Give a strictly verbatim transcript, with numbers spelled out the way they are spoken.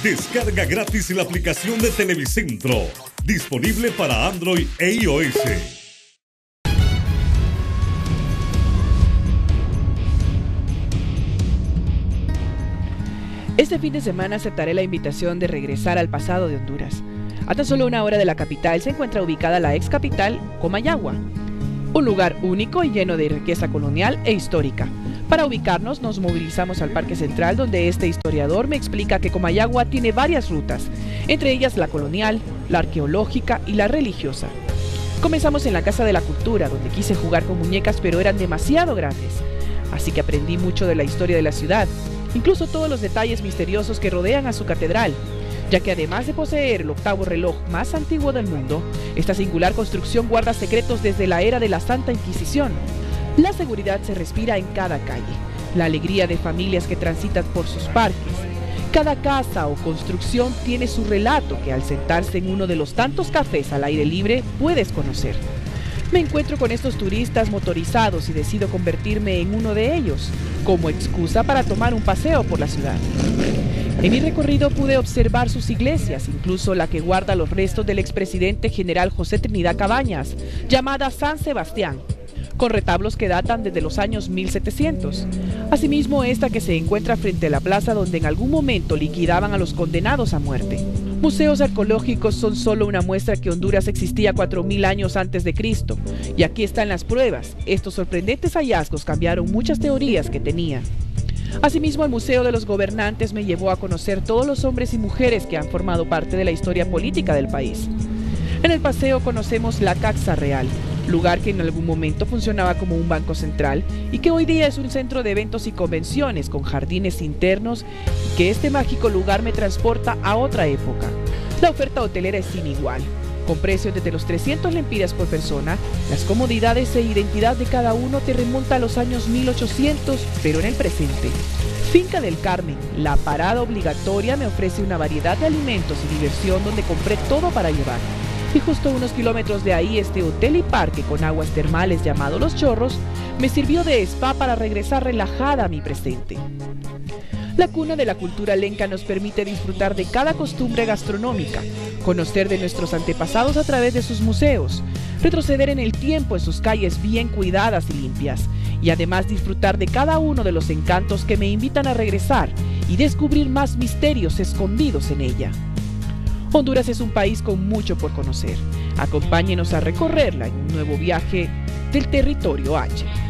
Descarga gratis la aplicación de Televicentro, disponible para Android e iOS. Este fin de semana aceptaré la invitación de regresar al pasado de Honduras. A tan solo una hora de la capital se encuentra ubicada la ex capital, Comayagua, un lugar único y lleno de riqueza colonial e histórica. Para ubicarnos nos movilizamos al Parque Central, donde este historiador me explica que Comayagua tiene varias rutas, entre ellas la colonial, la arqueológica y la religiosa. Comenzamos en la Casa de la Cultura, donde quise jugar con muñecas pero eran demasiado grandes, así que aprendí mucho de la historia de la ciudad, incluso todos los detalles misteriosos que rodean a su catedral, ya que además de poseer el octavo reloj más antiguo del mundo, esta singular construcción guarda secretos desde la era de la Santa Inquisición. La seguridad se respira en cada calle, la alegría de familias que transitan por sus parques. Cada casa o construcción tiene su relato que al sentarse en uno de los tantos cafés al aire libre puedes conocer. Me encuentro con estos turistas motorizados y decido convertirme en uno de ellos, como excusa para tomar un paseo por la ciudad. En mi recorrido pude observar sus iglesias, incluso la que guarda los restos del expresidente general José Trinidad Cabañas, llamada San Sebastián, con retablos que datan desde los años mil setecientos. Asimismo, esta que se encuentra frente a la plaza donde en algún momento liquidaban a los condenados a muerte. Museos arqueológicos son solo una muestra que Honduras existía cuatro mil años antes de Cristo. Y aquí están las pruebas. Estos sorprendentes hallazgos cambiaron muchas teorías que tenía. Asimismo, el Museo de los Gobernantes me llevó a conocer todos los hombres y mujeres que han formado parte de la historia política del país. En el paseo conocemos la Caxa Real, lugar que en algún momento funcionaba como un banco central y que hoy día es un centro de eventos y convenciones con jardines internos, y que este mágico lugar me transporta a otra época. La oferta hotelera es sin igual, con precios desde los trescientos lempiras por persona. Las comodidades e identidad de cada uno te remonta a los años mil ochocientos, pero en el presente. Finca del Carmen, la parada obligatoria, me ofrece una variedad de alimentos y diversión donde compré todo para llevar. Y justo unos kilómetros de ahí, este hotel y parque con aguas termales llamado Los Chorros me sirvió de spa para regresar relajada a mi presente. La cuna de la cultura lenca nos permite disfrutar de cada costumbre gastronómica, conocer de nuestros antepasados a través de sus museos, retroceder en el tiempo en sus calles bien cuidadas y limpias, y además disfrutar de cada uno de los encantos que me invitan a regresar y descubrir más misterios escondidos en ella. Honduras es un país con mucho por conocer. Acompáñenos a recorrerla en un nuevo viaje del Territorio H.